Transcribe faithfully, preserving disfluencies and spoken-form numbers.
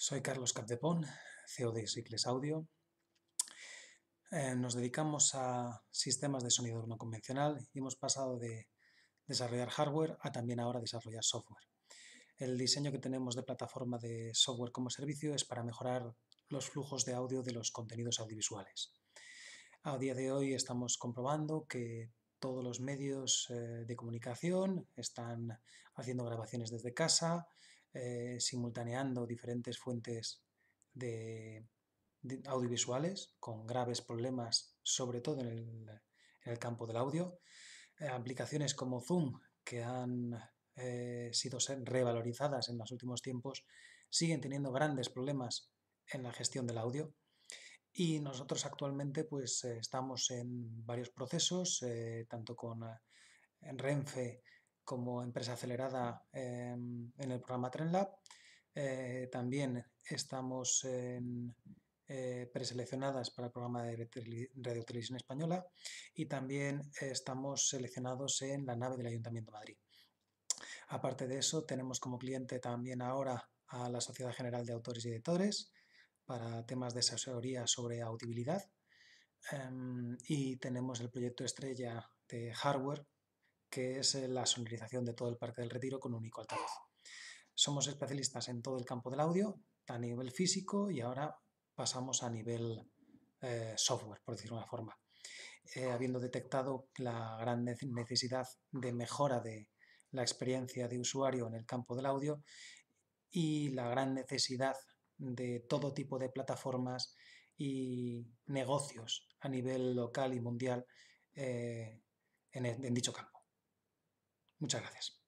Soy Carlos Capdepón, C E O de Sicles Audio. Eh, nos dedicamos a sistemas de sonido no convencional y hemos pasado de desarrollar hardware a también ahora desarrollar software. El diseño que tenemos de plataforma de software como servicio es para mejorar los flujos de audio de los contenidos audiovisuales. A día de hoy estamos comprobando que todos los medios eh, de comunicación están haciendo grabaciones desde casa, eh, simultaneando diferentes fuentes de, de audiovisuales con graves problemas, sobre todo en el, en el campo del audio. Eh, aplicaciones como Zoom, que han eh, sido revalorizadas en los últimos tiempos, siguen teniendo grandes problemas en la gestión del audio. Y nosotros actualmente pues eh, estamos en varios procesos, eh, tanto con eh, Renfe como empresa acelerada eh, en el programa TrendLab. Eh, también estamos en, eh, preseleccionadas para el programa de Radio Televisión Española y también eh, estamos seleccionados en la nave del Ayuntamiento de Madrid. Aparte de eso, tenemos como cliente también ahora a la Sociedad General de Autores y Editores para temas de asesoría sobre audibilidad. Um, y tenemos el proyecto estrella de hardware, que es la sonorización de todo el Parque del Retiro con un único altavoz. Somos especialistas en todo el campo del audio, a nivel físico, y ahora pasamos a nivel eh, software, por decirlo de una forma. Eh, habiendo detectado la gran necesidad de mejora de la experiencia de usuario en el campo del audio y la gran necesidad de todo tipo de plataformas y negocios a nivel local y mundial eh, en, en dicho campo. Muchas gracias.